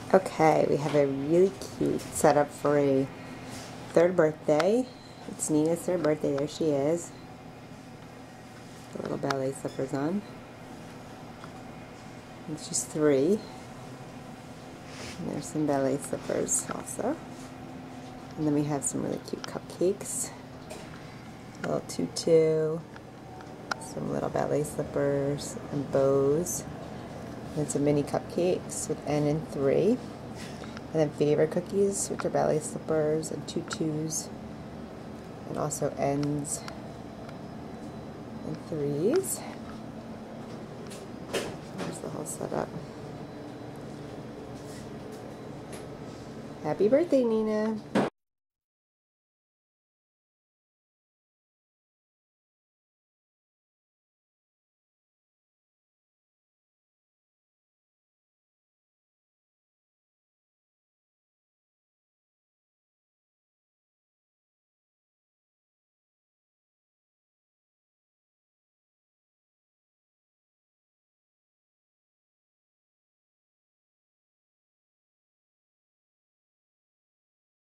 Okay, we have a really cute setup for a third birthday. It's Nina's third birthday. There she is. The little ballet slippers on. And she's 3. And there's some ballet slippers also. And then we have some really cute cupcakes. A little tutu. Some little ballet slippers and bows. And some mini cupcakes with N and 3. And then favorite cookies, which are ballet slippers and tutus. And also N's and 3s. There's the whole setup. Happy birthday, Nina.